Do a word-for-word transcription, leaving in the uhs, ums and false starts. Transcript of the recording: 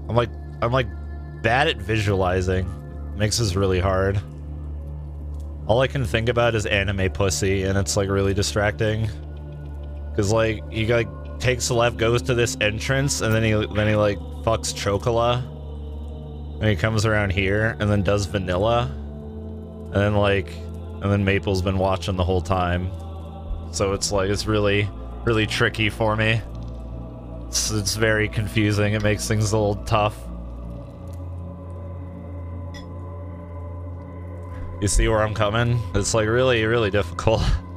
I'm like, I'm like bad at visualizing. Makes this really hard. All I can think about is anime pussy, and it's like really distracting. Cause like he like takes the left, goes to this entrance, and then he then he like fucks Chocola, and he comes around here, and then does Vanilla, and then like, and then Maple's been watching the whole time. So it's like it's really really tricky for me. It's, it's very confusing. It makes things a little tough. You see where I'm coming? It's like really, really difficult.